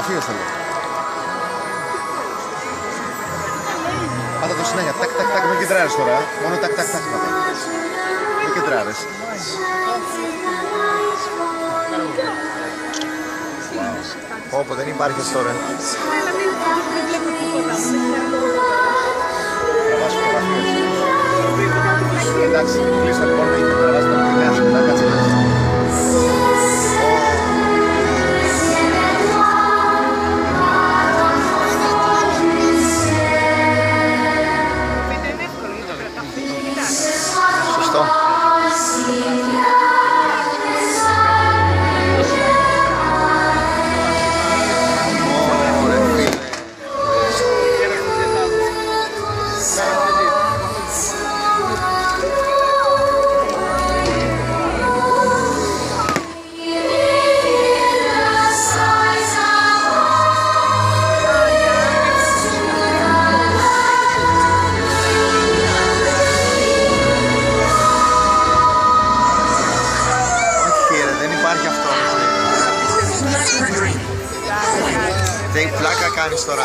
φωτογραφίες θέλω. Πάτα το συνέχεια, τάκ τάκ τάκ, μην κεντράρεις τώρα. Μόνο τάκ τάκ τάκ πάτα. Μην κεντράρεις. Όπου δεν υπάρχει αυτό ρε. Τραβάς φωτογραφίες. Εντάξει, κλείστε λοιπόν και τραβάς τα πηγαία σου μετά κάτσε. Σωστό. Τι πλάκα κάνεις τώρα.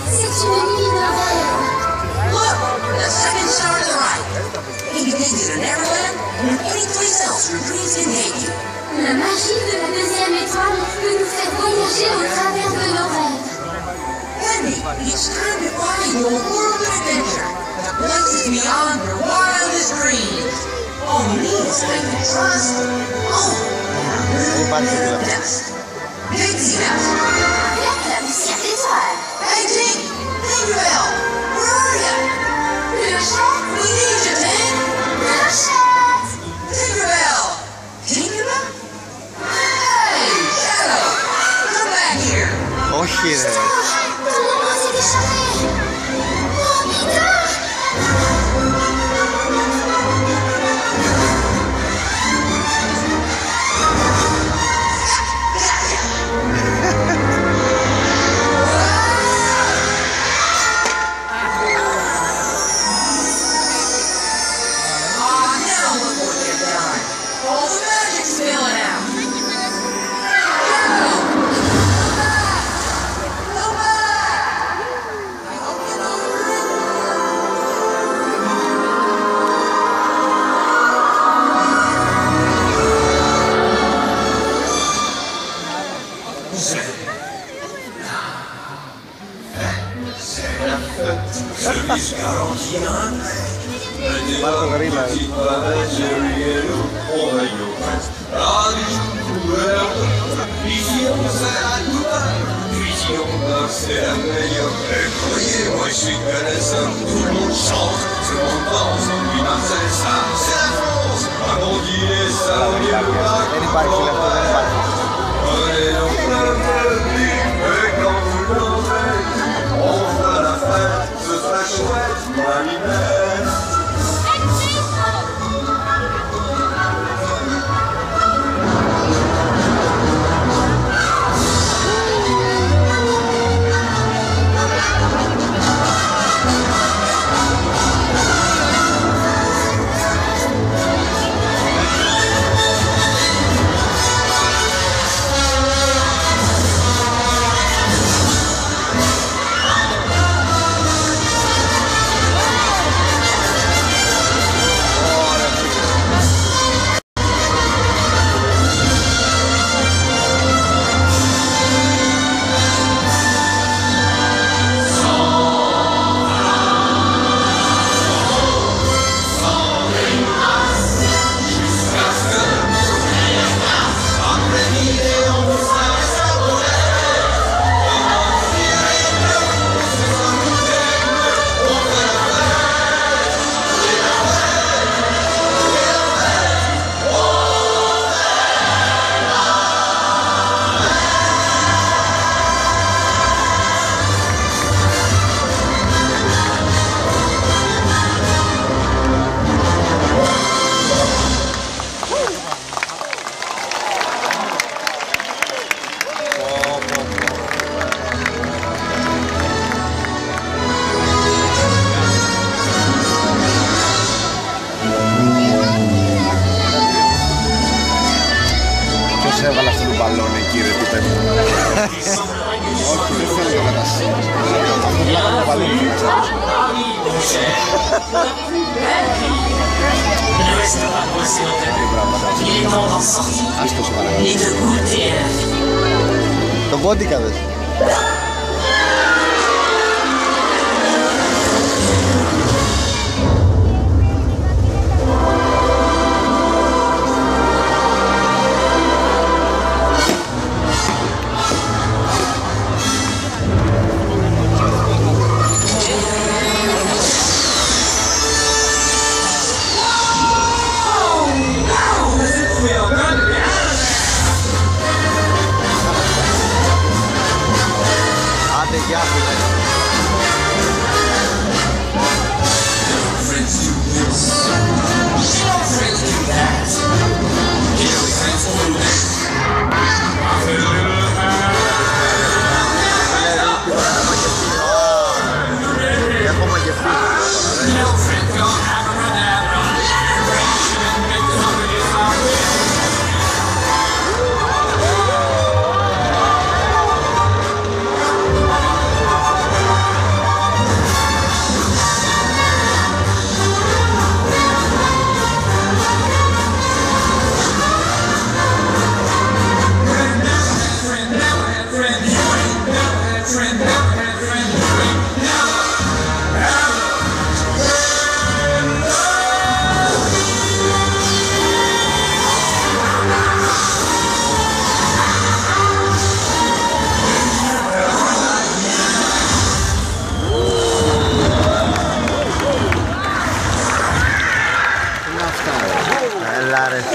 La magie de la deuxième étoile peut nous faire voyager au travers de nos rêves. Henry, it's time to find your world of adventure. The places beyond your wildest dreams. All you need is faith and trust. Oh, and a little bit of dust. Pixie dust. Avec la deuxième étoile. Hey, Tink! Tinkerbell! Where are ya? Clochette. We need you, Tink! Clochette. Tinkerbell! Tinkerbell? Hey, Shadow! Come back here! Όχι ρε. Tout le monde s'est échappé. Oh putain. Πάρ' το γρίλα. Δεν υπάρχει φίλε αυτό, δεν υπάρχει. Έβαλα αυτό το μπαλόνι κύριε, τι πέφτει. Το βόντικα δες. Άντε γεια φίλε. Έχω μαγευτεί. Έλα ρε.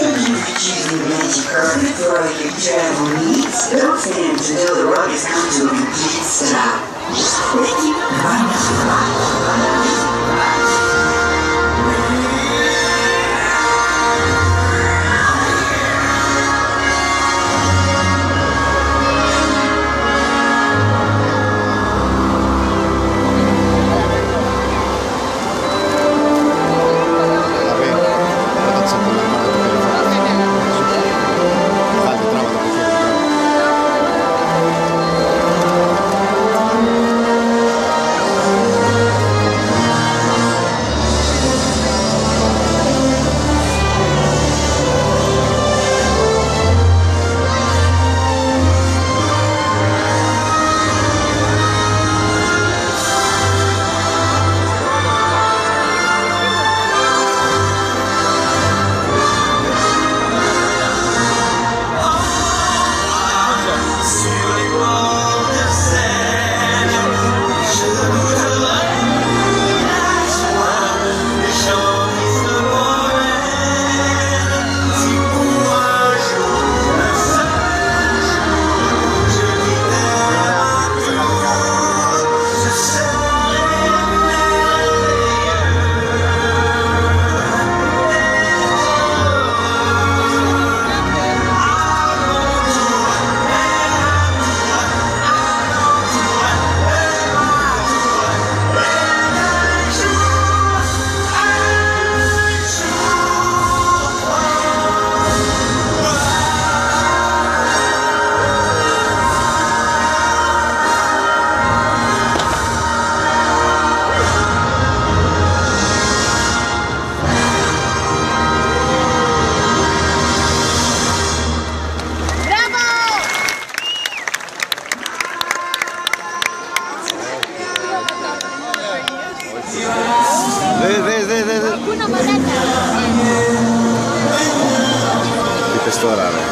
Είπες τώρα ρε.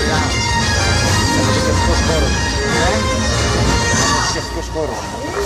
Θρησκευτικός χώρος. Θρησκευτικός χώρος.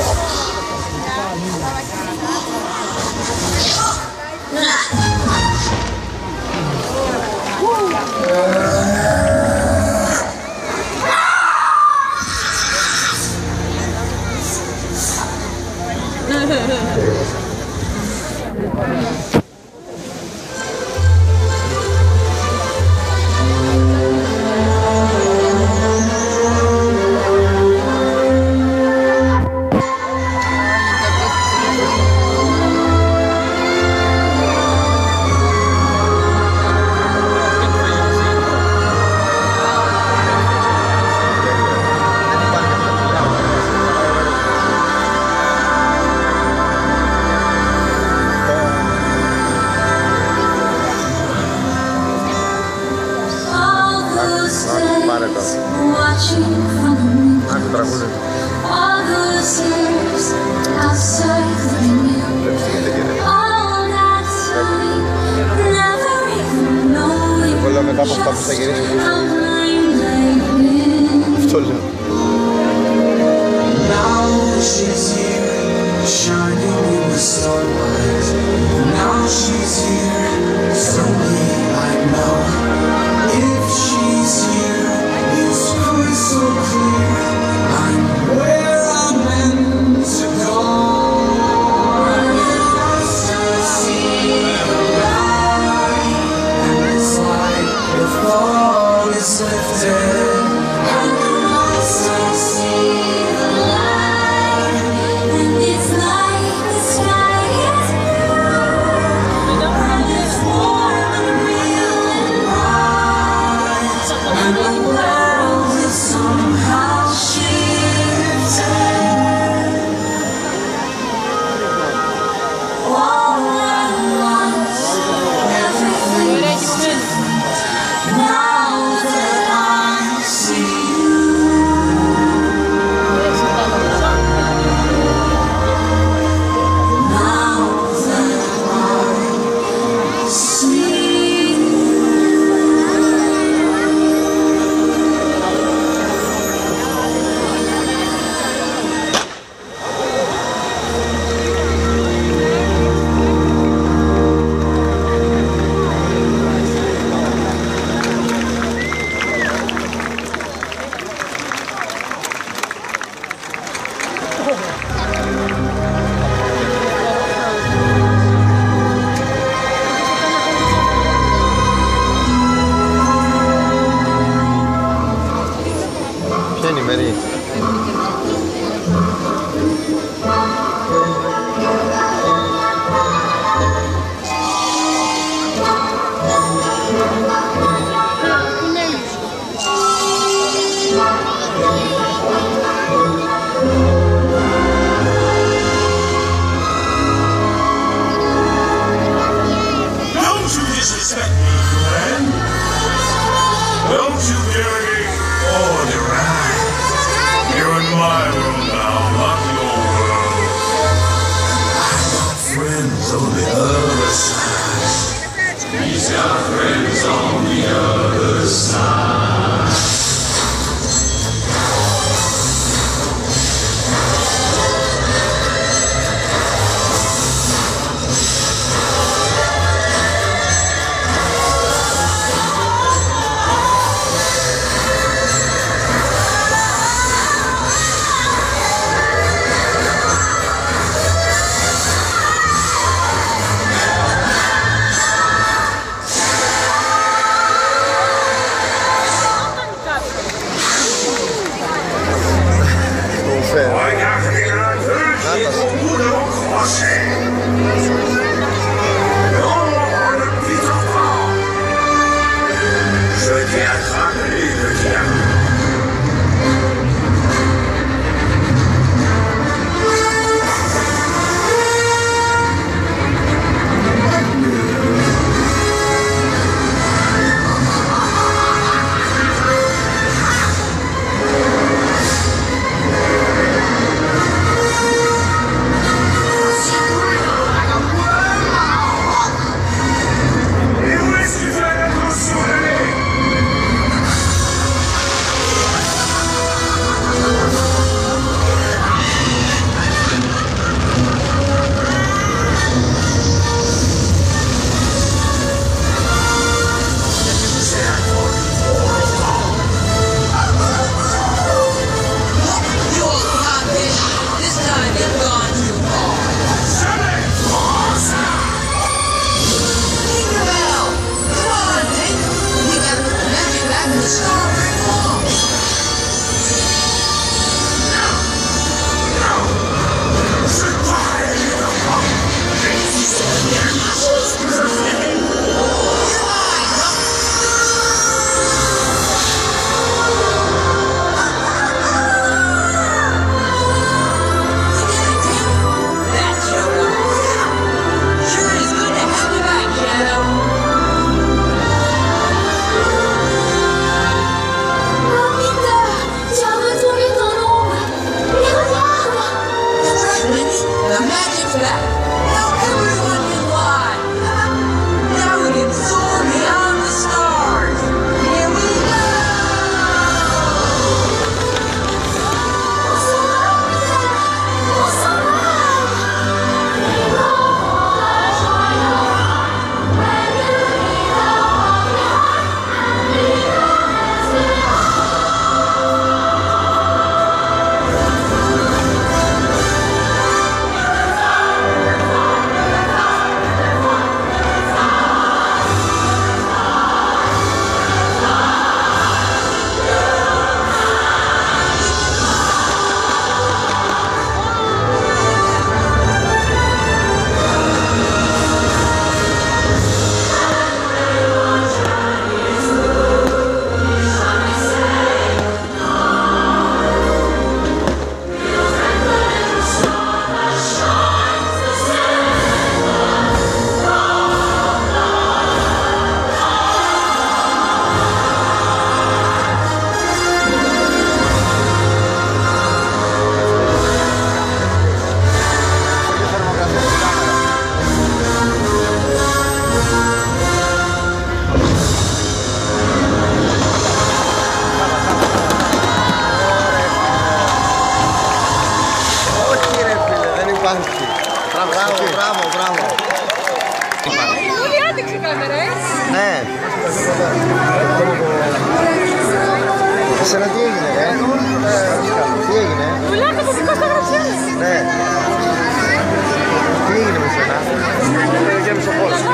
Μετά από αυτά που θα γυρίσει πίσω. Αυτό λέω. Now she's here, shining in the sunlight. Now she's here, slowly I know. If she's here, it's crystal clear. I'm where I'm meant to go. The fog is lifted, and the monsters see the light, and it's like the sky is blue, and it's warm and real and bright, and the world is somehow shifted. All at once, everything is different. Now that I see you, now that I see you. Ποια είναι η Μερή? Don't you disrespect me, Glenn. Don't you dare me on the ride. Μπράβο. Όλοι άντεξε κάμερα, Ναι. Εσένα τι έγινε, Τι έγινε. Δουλειά τοπικό στα γραψιά. Ναι. Τι έγινε με σένα. Γέμισε ο πόλος.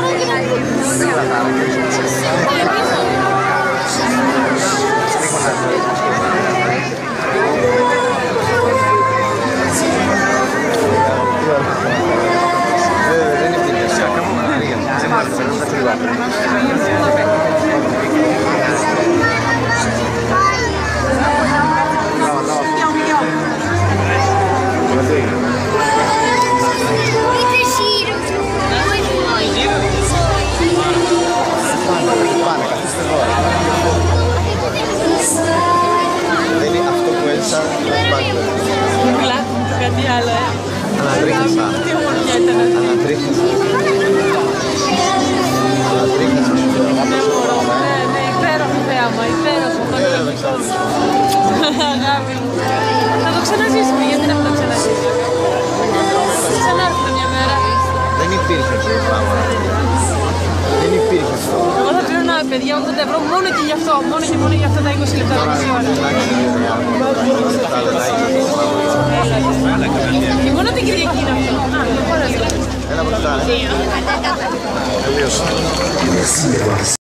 Δεν είναι πίνες. Δεν είναι αυτό που έλυσα. Κάτι άλλο, Ανατρίχασα. Τι ομορφιά ήταν. Ανατρίχασα. Ναι, υπέροχο θέαμα, υπέροχο. Αγάπη μου. Θα το ξαναζήσουμε, γιατί δεν θα το ξαναζήσουμε. Θα ξανάρθουμε μια μέρα. Δεν υπήρχε αυτό το πράγμα. Δεν υπήρχε αυτό. Εγώ θα πλέον παιδιά 80 ευρώ μόνο και γι' αυτό. Μόνο και μόνο για αυτά τα 20 λεπτά. Και μόνο την Κυριακή είναι αυτό. Ένα από αυτά. Τελείωσε.